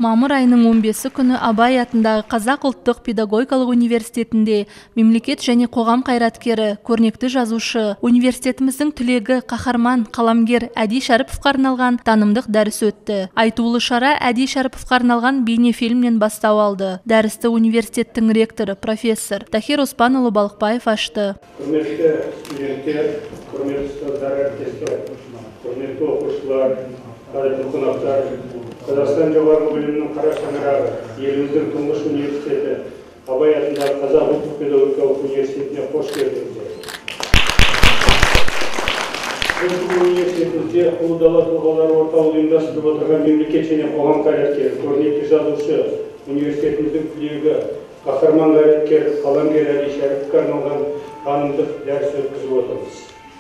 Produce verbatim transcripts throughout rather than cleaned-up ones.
Мамыр айының он бесі күні Абай атындағы Қазақ ұлттық педагогикалық университетінде мемлекет және қоғам қайраткері, көрнекті жазушы, университетіміздің түлегі, қаһарман, қаламгер Әди Шәріповқа арналған танымдық дәріс өтті. Айтулы шара Әди Шәріповқа арналған бейнефильмнен бастау алды. Дәрісті университеттің ректоры, профессор Тахир Оспанұлы Балықбаев ашты. Құрметті студенттер, құрметті ұстаздар, әріптестер, құрметті оқушылар, қадірлі қонақтар, Қазақстан жоғарғы білімнің қара шаңырағы, еліміздің тұңғыш университеті, Абай атындағы Қазақ ұлттық педагогикалық университетіне қош келдіңіздер. Бұл университетімізде ұлы дала тұлғалары орталығы ұйымдастырып отырған мемлекет және қоғам қайраткері, көрнекті жазушы, университетіміздің түлегі, қаһарман қайраткер, қаламгер Әди Шәріповқа арналған танымдық дәріс өткізіп отырмыз.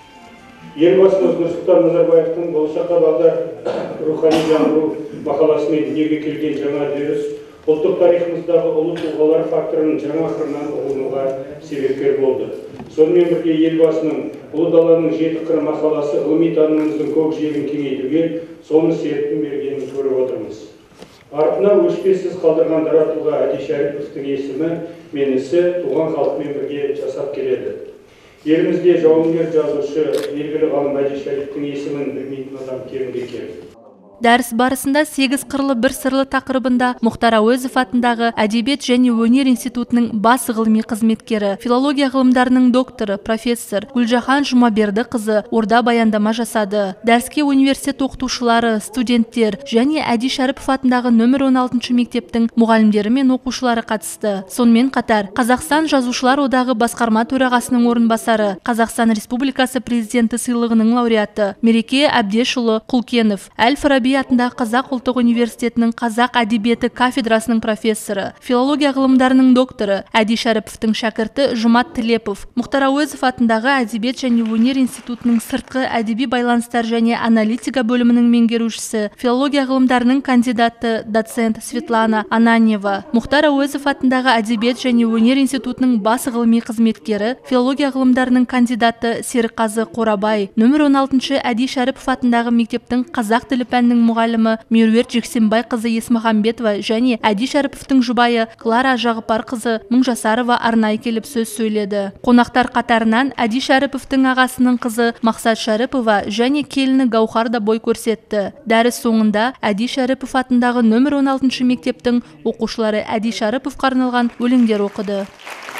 Елбасымыз Нұрсұлтан Назарбаевтың болашаққа бағдар рухани жаңғыру мақаласымен дүниеге келген жаңа үдеріс ұлттық тарихымыздағы ұлы тұлғалар факторының жаңа қырынан ұғынуға себепкер болды. Сонымен бірге елбасының ұлы даланың жеті қыры мақаласы ғылыми танымымыздың көкжиегін кеңейтуге соны серпін бергенін көріп отырмыз. Артына өшпессіз қалдырған дара тұлға Әди Шәріповтың есімі мен ісі туған халқымен бірге жасап келеді. Елімізде жауынгер жазушы, белгілі ғалым Әди Шәріповтың есімін білмейтін адам кемде кем. Дәріс барысында сегіз қырлы бір сырлы тақырыбында Мұхтар Әуезов атындағы Әдебиет және өнер институтының бас ғылыми қызметкері, филология ғылымдарының докторы, профессор Гүлжахан Жұмабердіқызы орда баяндама жасады. Дәріске университет оқытушылары, студенттер және Әди Шәріпов атындағы нөмір он алтыншы мектептің мұғалімдері мен оқушылары қатысты. Сонымен қатар, Қазақстан жазушылар одағы басқарма төрағасының орынбасары, Қазақстан Республикасы президенті сыйлығының лауреаты Мереке Әбдешұлы Құлкенов, Әл-Фараби атындағы Қазақ ұлттық университетінің Қазақ әдебиеті кафедрасының профессоры, филология ғылымдарының докторы Әди Шәріповтің шәкірті Жұмат Тілепов, Мұхтар Әуезов атындағы Әдебиет және өнер институтының сыртқы әдеби байланыстар және аналитика бөлімінің меңгерушісі, филология ғылымдарының кандидаты доцент Светлана Ананьева, Мұхтар Әуезов атындағы Әдебиет және өнер институтының бас ғылыми қызметкері, филология ғылымдарының кандидаты Серікқазы Қорабай, нөмір он алтыншы Әди Шәріпов атындағы мектептің қазақ тілі пәнінің мұғалімі Меруерт Жексенбайқызы Есмағамбетова және Әди Шәріповтің жұбайы Клара Жағыпарқызы Мыңжасарова арнайы келіп сөз сөйледі. Қонақтар қатарынан Әди Шәріповтің ағасының қызы Мақсат Шәріпова және келіні Гаухар да бой көрсетті. Дәріс соңында Әди Шәріпов атындағы нөмір он алтыншы мектептің оқушылары Әди Шәріповқа арналған өлеңдер оқыды.